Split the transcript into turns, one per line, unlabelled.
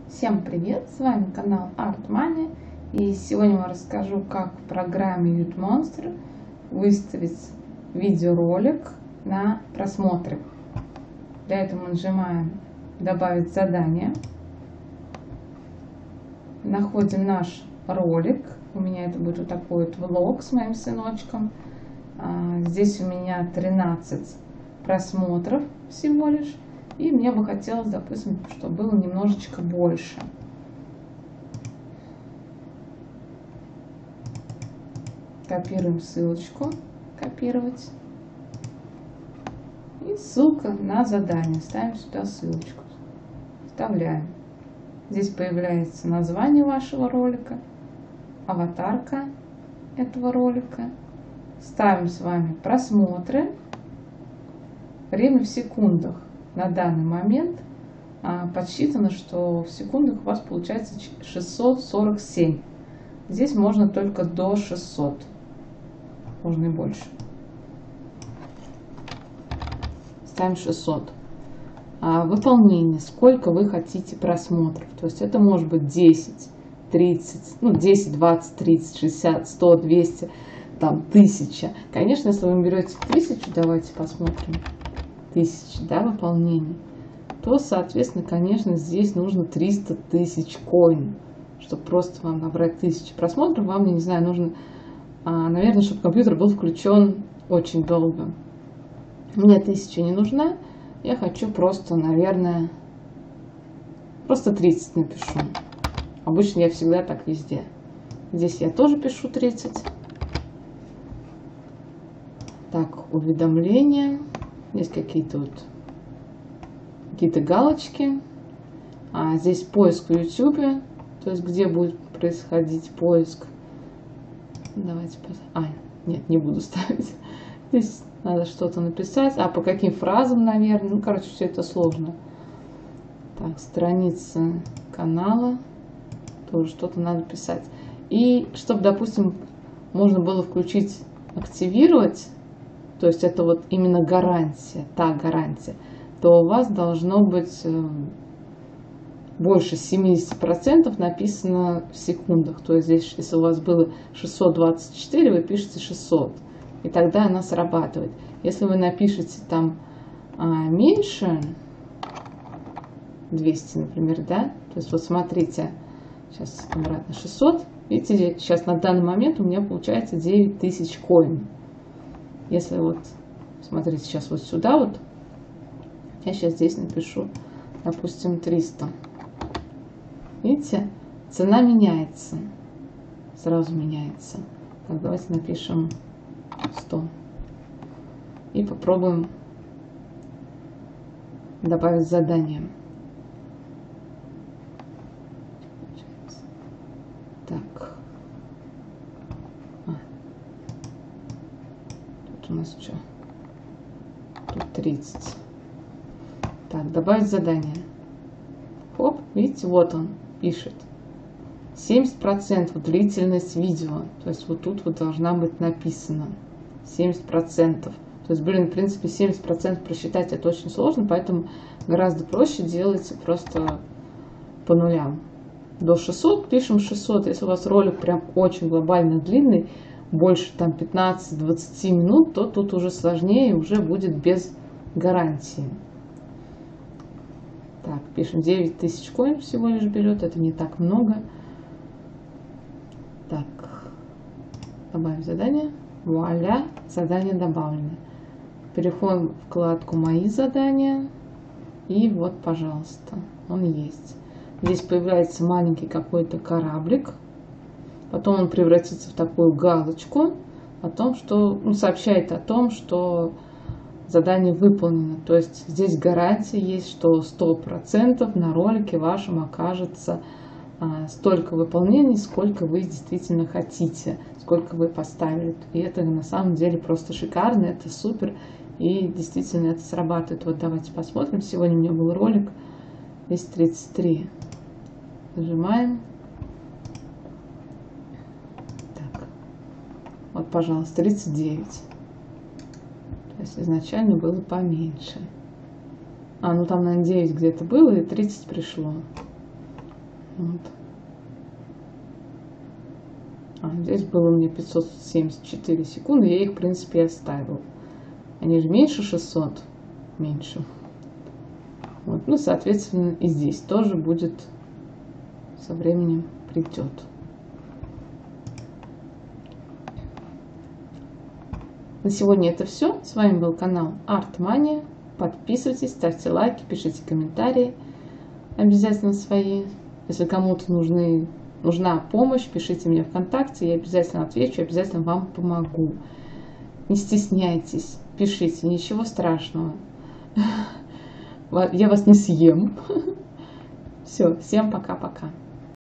Всем привет! С вами канал Art Money, и сегодня я вам расскажу, как в программе UTMonster выставить видеоролик на просмотры. Для этого мы нажимаем «Добавить задание», находим наш ролик. У меня это будет вот такой вот влог с моим сыночком. Здесь у меня 13 просмотров всего лишь. И мне бы хотелось, допустим, чтобы было немножечко больше. Копируем ссылочку, копировать. И ссылка на задание. Ставим сюда ссылочку. Вставляем. Здесь появляется название вашего ролика, аватарка этого ролика. Ставим с вами просмотры. Время в секундах. На данный момент подсчитано, что в секундах у вас получается 647. Здесь можно только до 600. Можно и больше. Ставим 600. Выполнение. Сколько вы хотите просмотров. То есть это может быть 10, 30, 10, 20, 30, 60, 100, 200, там 1000. Конечно, если вы берете 1000, давайте посмотрим. 1000, да, выполнений, то, соответственно, конечно, здесь нужно 300 тысяч коин, чтобы просто вам набрать 1000 просмотров. Вам, я не знаю, нужно, наверное, чтобы компьютер был включен очень долго. Мне 1000 не нужна, я хочу просто, наверное, просто 30 напишу. Обычно я всегда так везде. Здесь я тоже пишу 30. Так, уведомления. Здесь какие-то галочки. Здесь поиск в YouTube, то есть где будет происходить поиск. Давайте нет, не буду ставить. Здесь надо что-то написать. По каким фразам, наверное. Короче, все это сложно. Так, страница канала. Тоже что-то надо писать. И чтобы, допустим, можно было включить, активировать, то есть это вот именно гарантия, та гарантия, то у вас должно быть больше 70% написано в секундах. То есть здесь, если у вас было 624, вы пишете 600, и тогда она срабатывает. Если вы напишете там меньше 200, например, да, то есть вот смотрите, сейчас обратно 600, видите, сейчас на данный момент у меня получается 9000 коин. Если вот, смотрите, сейчас вот сюда вот, я сейчас здесь напишу, допустим, 300. Видите, цена меняется, сразу меняется. Так, давайте напишем 100. И попробуем добавить задание. Так. У нас что? Тут 30. Так, добавить задание. Хоп, видите, вот он пишет. 70% длительность видео. То есть вот тут вот должна быть написано 70%. То есть, в принципе, 70% просчитать это очень сложно, поэтому гораздо проще делать просто по нулям. До 600 пишем 600. Если у вас ролик прям очень глобально длинный, больше там 15-20 минут, то тут уже сложнее, уже будет без гарантии. Так, пишем 9000 коин всего лишь берет, это не так много. Так, добавим задание. Вуаля, задание добавлено. Переходим в вкладку «Мои задания». И вот, пожалуйста, он есть. Здесь появляется маленький какой-то кораблик. Потом он превратится в такую галочку о том, что сообщает о том, что задание выполнено. То есть здесь гарантия есть, что 100% на ролике вашем окажется столько выполнений, сколько вы действительно хотите, сколько вы поставили. И это на самом деле просто шикарно, это супер. И действительно это срабатывает. Вот давайте посмотрим. Сегодня у меня был ролик. Здесь 33. Нажимаем. Вот, пожалуйста, 39. То есть изначально было поменьше. Ну там, наверное, 9 где-то было, и 30 пришло. Вот. Здесь было у меня 574 секунды, я их, в принципе, оставила. Они же меньше 600, меньше. Вот. Ну, соответственно, и здесь тоже будет, со временем придет. На сегодня это все. С вами был канал Art-Mania. Подписывайтесь, ставьте лайки, пишите комментарии. Обязательно свои. Если кому-то нужна помощь, пишите мне ВКонтакте, я обязательно отвечу, обязательно вам помогу. Не стесняйтесь, пишите, ничего страшного. Я вас не съем. Все, всем пока-пока.